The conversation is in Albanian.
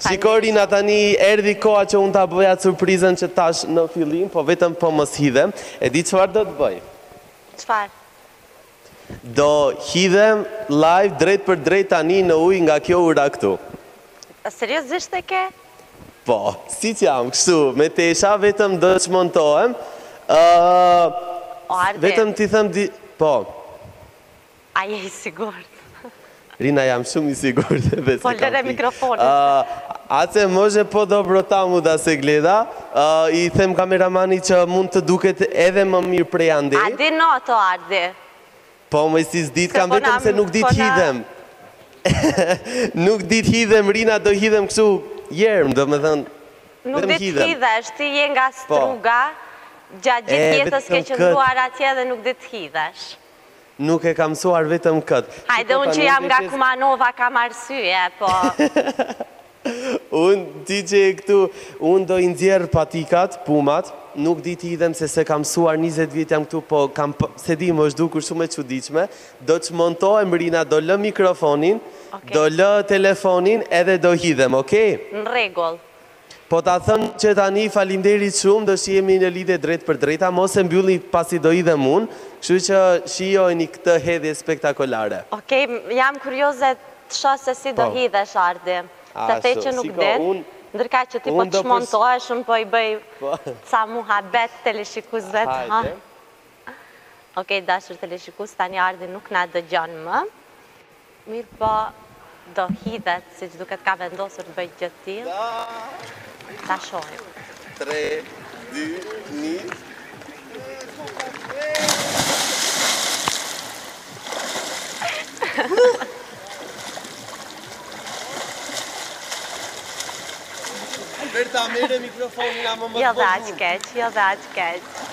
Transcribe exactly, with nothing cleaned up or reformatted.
Shikorina tani erdhi koha që unë ta bëja surprizën që tash në fillim, po vetëm po mos hidhem. E di çfarë do të bëj? Çfarë? Do hidhem live drejt për drejt tani në ujë nga kjo ura këtu. Seriozisht e ke? Po, si që jam, kështu, me tesha vetëm do të shmontohem. Uh, O, Ardi, vetëm ti them di... Po, a je i sigurt? Rina, jam shumë i sigurt. Po, lëre mikrofonin. Uh, Ace, može po dobro tamu da se gleda. Uh, I them kameramani që mund të duket edhe më mirë prej ande. A di no to, Ardi? Po, më si s'dit kam po vetëm na- se nuk dit po na- hidhem. Nuk dit hidhem, Rina, do hidhem kështu jermë, do me thënë. Nuk vetëm dit hidhem. hidhesh, ti je nga struga, gjatë gjithë E, jetës ke vetëm qëndruar atje dhe nuk dit hidhesh. Nuk e kam mësuar vetëm këtë. Hajde, unë që jam nga Kumanova kam arsye, po... Unë, ti që e këtu, unë do i nxjerr patikat, pumat, nuk di ti idhem se se kam mësuar njëzet vjet jam këtu, po kam, se di më është dukur shumë e çuditshme, do të montohem, Rina, do lë mikrofonin, Okej. do lë telefonin edhe do hidhem, okej? Në rregull. Po ta thënë që tani falinderit shumë, do shi jemi në lidhje drejt për drejta, mos e mbylli pasi do idhem unë, kështu që shijojeni këtë hedhje spektakolare. Okej, jam kurioze të shoh se si do Po. hidhesh, Ardi. A, Të the sho, që nuk siko, din, unë- ndërka që ti po unë të do pës- shmontohesh, unë po i bëj Po. ca muhabet teleshikuesve të ha. Hajde. Okej, dashur teleshikues, tani Ardi nuk na dëgjon më. Mirë po, do hidhet, siç duket ka vendosur të bëj gjë të tillë. Ta shohim. tre, dy, një... Alberta, mere mikrofonin, a më më të Jo dhe po aq keq, jo dhe aq keq.